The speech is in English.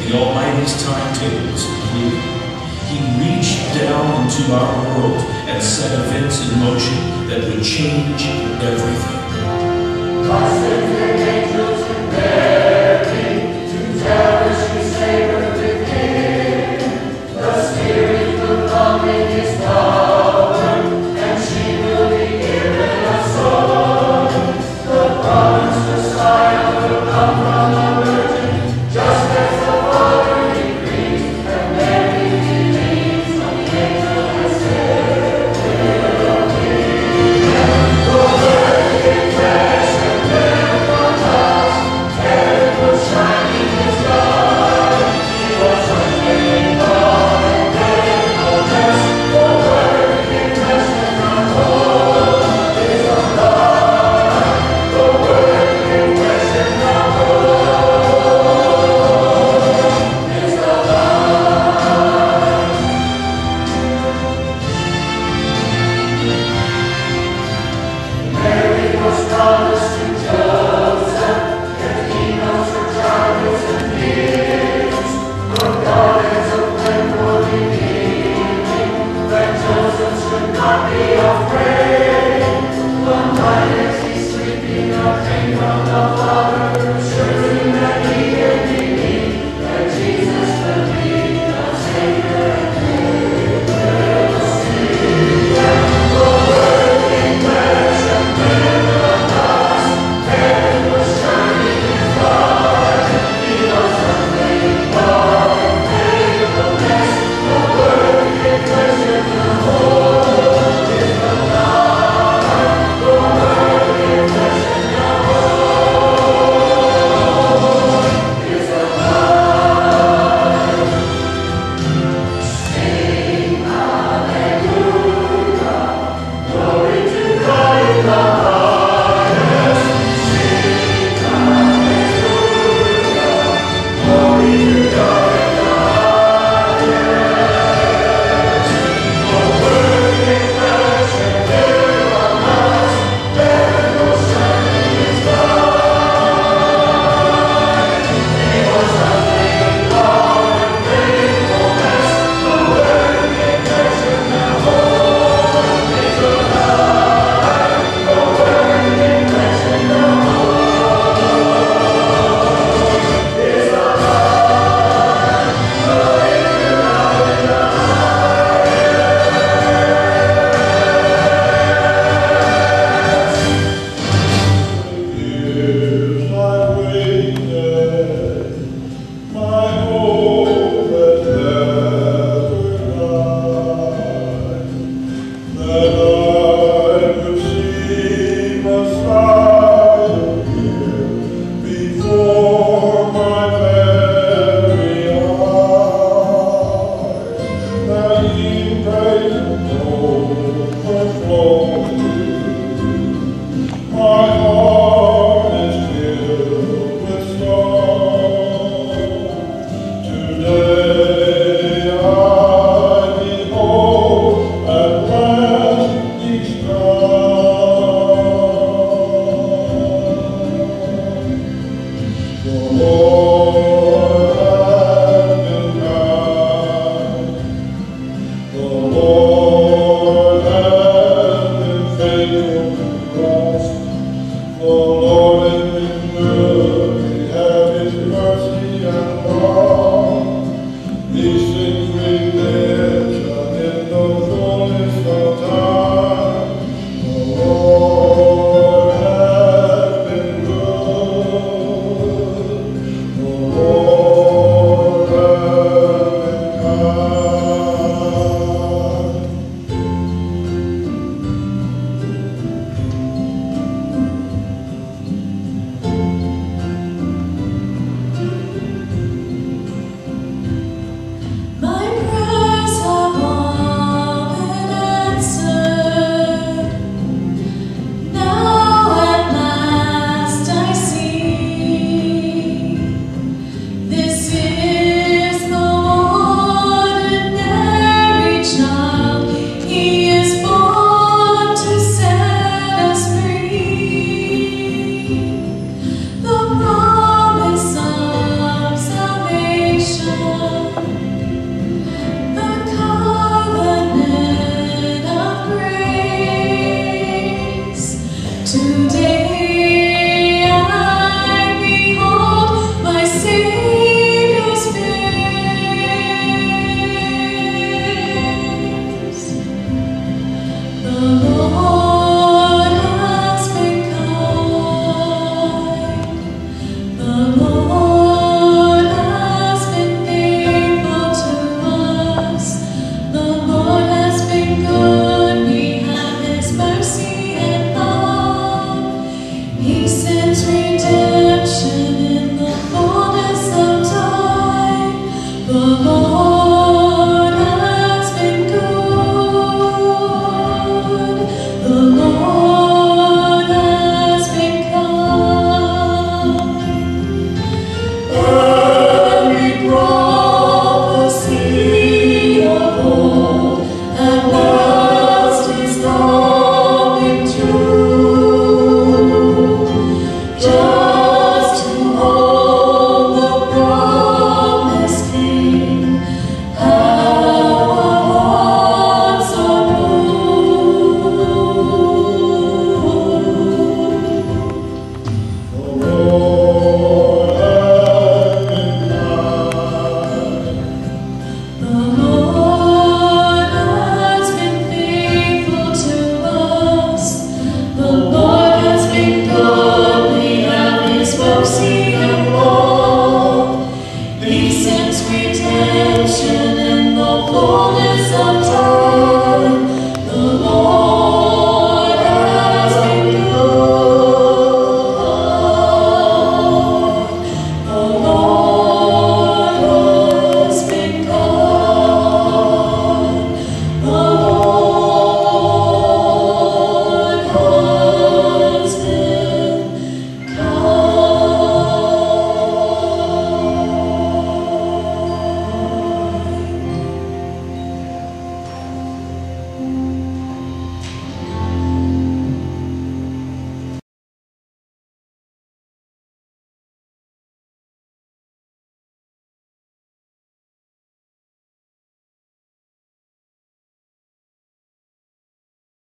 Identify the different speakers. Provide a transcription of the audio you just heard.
Speaker 1: the Almighty's timetables included. He reached down into our world and set events in motion that would change everything.
Speaker 2: God sent the angels to Mary to tell her she savored the King. The Spirit will come in His power, and she will be given a son. The promised Messiah will come from a virgin, just as the Father decrees, and Mary believes what the angel has said will be. The Word became flesh and lived among us. Heaven was shining His light. He was unfailing love and faithfulness. The Word became flesh and our hope is alive. The Word became flesh and our hope is alive. Mary was promised to Joseph, yet he knows her trials and needs. The gardens of Glenwood redeeming, that Joseph should not be afraid. One night as he's sleeping, a pain from the Father, assuring that he can believe that Jesus will be the Savior and will see. The Word became flesh and lived among us. Heaven was shining His light. He was unfailing love and faithfulness. The Word became flesh and our hope is alive. The Word became flesh and our hope is alive. Sing hallelujah, glory to God in the highest. Sing hallelujah, glory to God in the highest. The Word became flesh and lived among us. Heaven was shining His light. He was unfailing love and faithfulness. The Word became flesh and our hope is alive. The Word became flesh and our hope is alive. Glory to God in the
Speaker 3: Years I've waited, my hope has never died, that I would see Messiah here before my very eyes, that He prays and overflows. My heart is filled with song. Today I behold at last each dawn. The Lord has been kind. The Lord has been faithful to us. The Lord has been good. We have His mercy and love. He